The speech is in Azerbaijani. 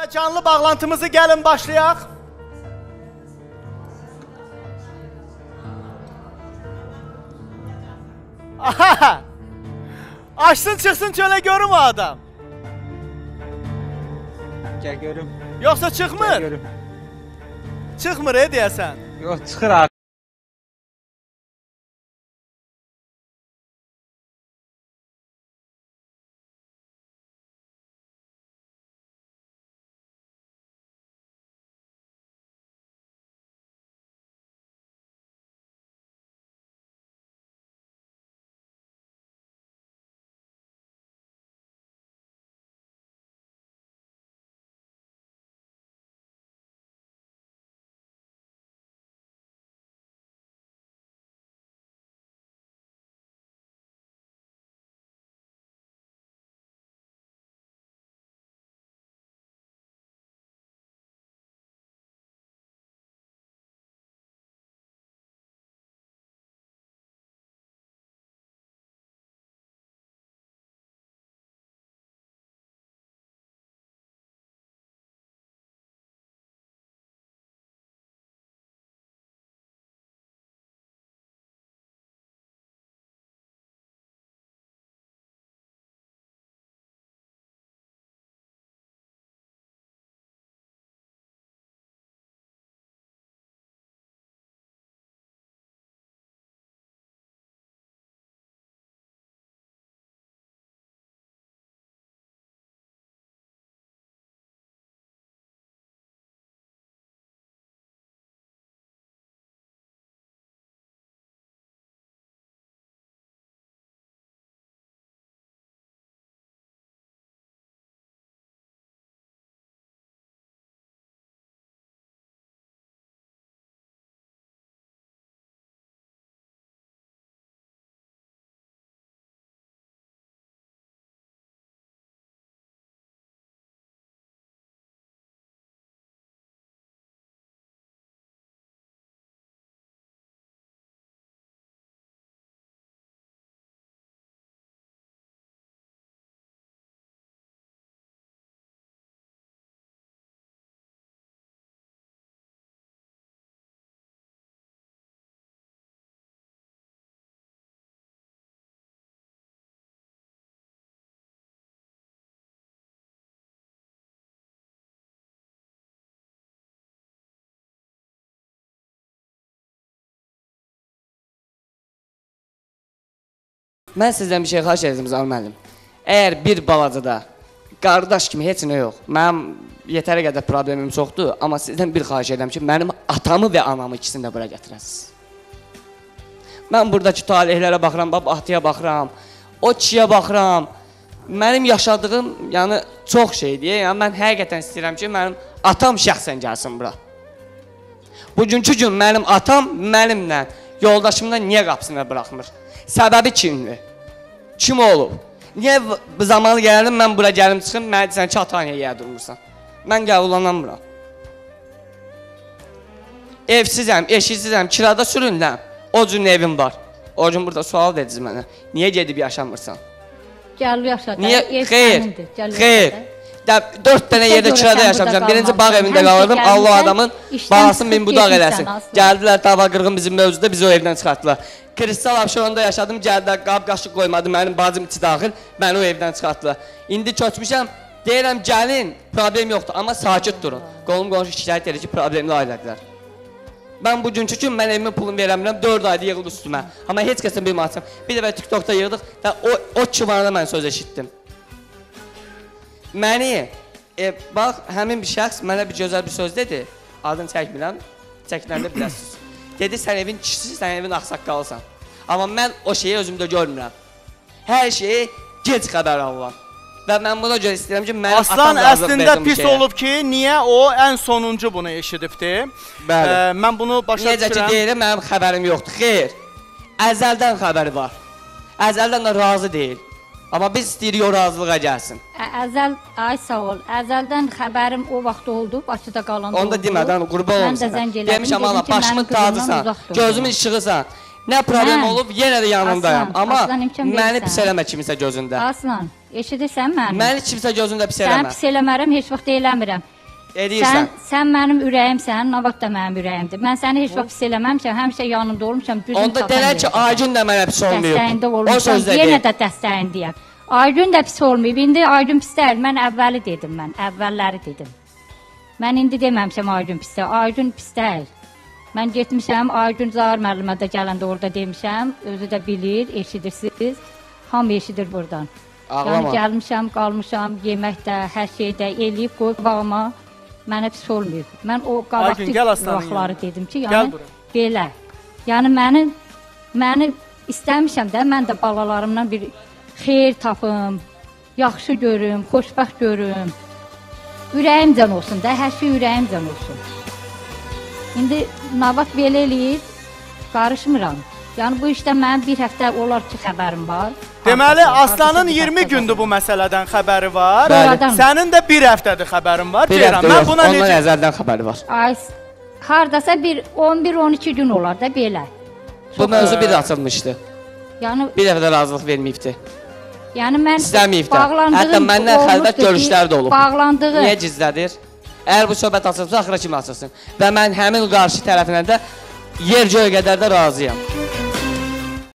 Canlı bağlantımızı gəlin başlayaq. Aha! Açsın çıxsın çölə görüm o adam. Gəl görüm. Yoxsa çıxmır? Gəl görüm. Çıxmır deyəsən. Yox, çıxır abi. Mən sizdən bir şey xahiş edirəm Zal müəllim. Əgər bir balacada qardaş kimi heç nə yox, mənim yetəri qədər problemim çoxdur, amma sizdən bir xahiş edirəm ki, mənim atamı və anamı ikisini də bura gətirəsiniz. Mən buradakı talihlərə baxıram, Ahtiyaya baxıram, o kişiyə baxıram. Mənim yaşadığım, yəni çox şeydir. Yəni mən həqiqətən istəyirəm ki, mənim atam şəxsən gəlsin bura. Bugünkü gün mənim atam mənimlə, yoldaşımla niyə qapısına buraxmır? Səbəbi kimdir? Kim olub? Niyə zamanı gəldim, mən bura gəlim çıxım, mənə desən ki, atan niyə durmursan? Mən qəbullanamıram. Evsizəm, eşiksizəm, kirada sürünləm. O cür evim var. O gün burada sual verdiniz mənə. Niyə gedib yaşamırsan? Gəl yaşa. Niyə? Xeyr. 4 dənə yerdə kirada yaşamışam. Birinci bağ evində qalırdım. Allah adamın bağlasın beni budaq eləsin. Gəldilər dava qırğın bizim mövzuda, bizi o evdən çıxartdılar. Kristal Abşeronda yaşadım, gəldilər qab qaşıq qoymadı, mənim bacım içi daxil, məni o evdən çıxartdılar. İndi köçmüşəm, deyirəm gəlin, problem yoxdur, amma sakit durun. Qolum qonşu şikayət edir ki, problemli ailədilər. Mən bugünkü gün mən evimin pulunu verəmirəm, 4 ayda yığıldı üstümə. Amma heç kəsin bilməyəcəm. Bir dəfə TikTokda yığdıq və o kivarda mən söz eşitdim. Məni, bax, həmin bir şəxs mənə bir gözəl bir söz dedi, adını çəkmirəm, çəkiləndə biləsiniz. Dedi, sən evin kişisi, sən evin ağsaqqalısan. Amma mən o şeyi özümdə görmürəm. Hər şeyi gec xəbər alıram. Və mən buna görə istəyirəm ki, mənim Aslan əslində pis olub ki, niyə o ən sonuncu bunu eşidibdi? Bəli. Mən bunu başa düşürəm. Necə ki, deyirəm, mənim xəbərim yoxdur. Xeyr, əzəldən xəbəri var. Əzəldən də razı deyil. Amma biz istəyirik o razılığa gəlsin. Ay sağ ol, əzəldən xəbərim o vaxt oldu, Bakıda qalanda oldu. Onu da demədən qurban olum sənə. Demişəm, ana, başımın tacısan, gözümün işığısan. Nə problem olub, yenə də yanındayım. Amma məni pis eləmə kimisə gözündə. Aslan, eşidirsən məni? Məni kimisə gözündə pis eləmə. Sən pis eləmərəm, heç vaxt eləmirəm. Edirsən. Sən mənim ürəyimsən, nə vaxt da mənim ürəyimdir. Mən səni heç vaxt pis eləməmişəm, həmişə yanımda olmuşam, düzünü Onda tapan deyək ki, deyiləm. Aygün də mənə pis Dəstəyində olmayıb. O olmuşam, sözdə yenə deyil. də dəstəyindəyəm. Aygün də pis olmayıb, indi Aygün pis deyil, mən əvvəli dedim mən, əvvəlləri dedim. Mən indi deməmişəm Aygün pis deyil, Aygün pis deyil. Mən getmişəm, Aygün Zahir müəllimə də gələndə orada demişəm, özü də bilir, eşidirsiniz, hamı eşidir buradan. Ağlama. Yəni gəlmişəm, qalmışam, yeməkdə, hər şeydə eləyib qoyub bağıma, mənə pis olmayıb. Mən o qabaqçı gəl aslanın vaxtları yanına. dedim ki, Gəl yəni bura. belə. Yəni məni istəmişəm də mən də balalarımdan bir xeyir tapım, yaxşı görüm, xoşbəxt görüm. Ürəyimcən olsun da, hər şey ürəyimcən olsun. İndi Navat belə eləyir, qarışmıram. Yəni bu işdə mənim bir həftə olar ki, xəbərim var. Deməli, Hardasa Aslanın bir 20 həftə gündür bu məsələdən xəbəri var. Bəli. Sənin də bir həftədir xəbərin var. Bir Ceyran, həftə mən yox, buna ondan necə... əzəldən xəbəri var. Ay, hardasa bir 11-12 gün olar da belə. Bu mövzu bir də açılmışdı. Yəni, Bir dəfə də razılıq verməyibdi. yəni mən İstəməyib də. bağlandığım Hətta məndən olmuşdur xəlvət ki, görüşlər də olub. Bağlandığı Niyə gizlədir? Əgər bu söhbət açılsa, axıra kimi açılsın. Və mən həmin qarşı tərəfinə də yer göyə qədər də razıyam.